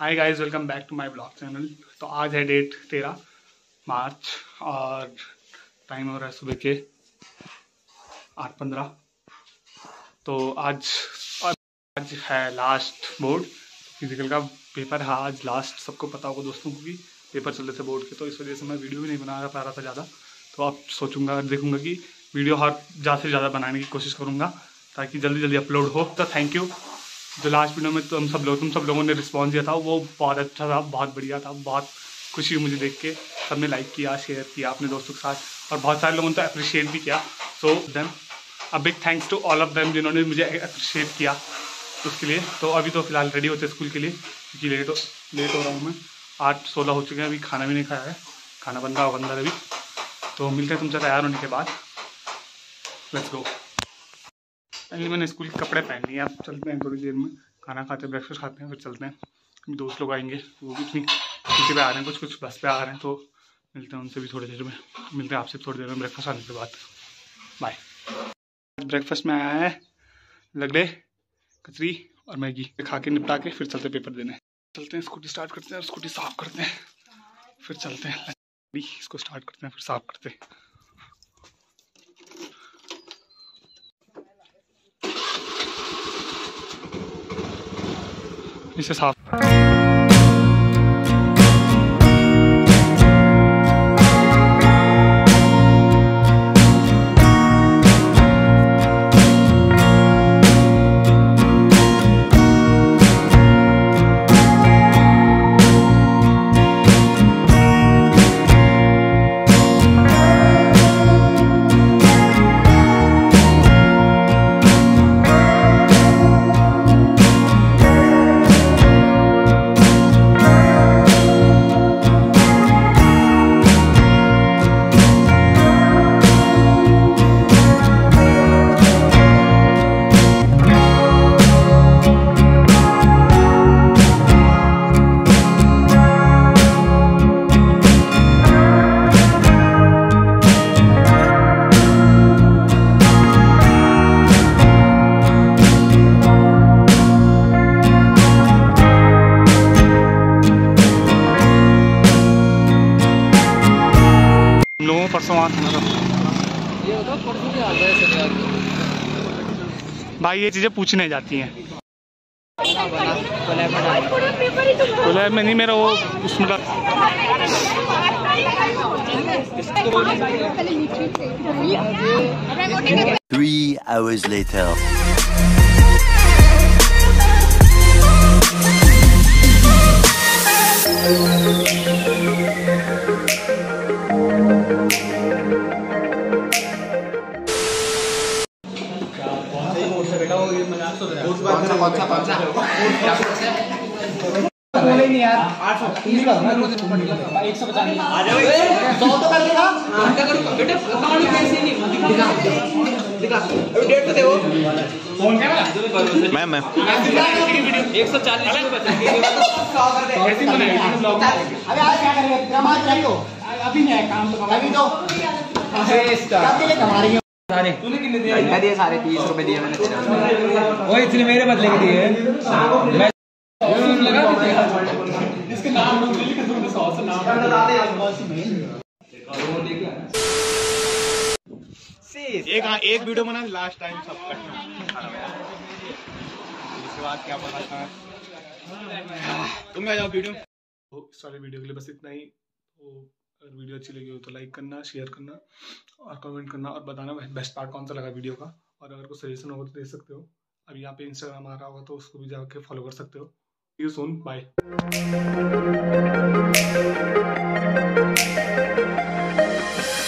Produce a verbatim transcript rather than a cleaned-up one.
Hi guys, welcome back to my blog channel. तो आज है डेट तेरह मार्च और टाइम हो रहा है सुबह के आठ पंद्रह। तो आज आज है लास्ट बोर्ड फिजिकल का पेपर है आज लास्ट। सबको पता होगा दोस्तों को कि पेपर चल रहे थे बोर्ड के, तो इस वजह से मैं वीडियो भी नहीं बना पा रहा था ज़्यादा। तो अब सोचूंगा देखूंगा कि वीडियो हर ज़्यादा से ज़्यादा बनाने की कोशिश करूँगा ताकि जल्दी जल्दी अपलोड हो। तो थैंक यू जो लास्ट वीडियो में तुम सब लोग तुम सब लोगों ने रिस्पॉन्स दिया था वो बहुत अच्छा था, बहुत बढ़िया था, बहुत खुशी हुई मुझे देख के। सबने लाइक किया, शेयर किया अपने दोस्तों के साथ और बहुत सारे लोगों ने तो अप्रिशिएट भी किया। So them a big thanks to all of them जिन्होंने मुझे अप्रिशिएट किया उसके लिए। तो अभी तो फिलहाल रेडी होते स्कूल के लिए क्योंकि लेट हो लेट हो रहा हूँ मैं। आठ सोलह हो चुके हैं, अभी खाना भी नहीं खाया है, खाना बन रहा होगा अंदर अभी। तो मिलते हैं तुमसे तैयार होने के बाद। Let's go. पहले मैंने स्कूल के कपड़े पहन लिए, अब चलते हैं थोड़ी देर में, खाना खाते हैं, ब्रेकफास्ट खाते हैं, फिर चलते हैं। अभी दोस्त लोग आएंगे, वो भी इतनी पीछे पे आ रहे हैं, कुछ कुछ बस पे आ रहे हैं, तो मिलते हैं उनसे भी थोड़ी देर में। मिलते हैं आपसे थोड़ी देर में ब्रेकफास्ट आने के बाद। बाय। ब्रेकफास्ट में आया है लगड़े, कचरी और मैगी, खा के निपटा के फिर चलते पेपर देने। चलते हैं, स्कूटी स्टार्ट करते हैं और स्कूटी साफ़ करते हैं, फिर चलते हैं। इसको स्टार्ट करते हैं फिर साफ़ करते हैं। इसे साफ लोगों परसों वहाँ था भाई, ये चीज़ें पूछने जाती हैं। कोलैब में नहीं, मेरा वो उसमें Three hours later. नहीं यार, आठ सौ तीस का एक सौ पचास आ जाओ, सौ तो कर देगा। क्या करूं बेटे, अकाउंट में पैसे नहीं दिखा दिखा अभी डेट तो दे वो फोन कैमरा मैम मैम एक सौ चालीस में बचेंगे। ऐसे तो नहीं ब्लॉग। अबे आज क्या करेंगे, ड्रामा चाहिए अभी नहीं है काम, तो अभी तो अरे स्टार्ट के लिए कमा रही है सारे। तूने कितने दिए? मैं दिए सारे तीस रुपए दिए मैंने। वो इतने मेरे बदले के दिए मैं लगा इसके नाम लिख के तुमने सौ से नाम बता दे। एक एक वीडियो बना लास्ट टाइम सब कटना, इसके बाद क्या पता था तुम आ जाओ वीडियो। तो इस वाले वीडियो के लिए बस इतना ही। तो अगर वीडियो अच्छी लगी हो तो लाइक करना, शेयर करना और कमेंट करना और बताना बेस्ट पार्ट कौन सा लगा वीडियो का। और अगर कुछ सजेशन होगा तो दे सकते हो। अब यहाँ पे इंस्टाग्राम आ रहा होगा तो उसको भी जाके फॉलो कर सकते हो। See you soon. Bye.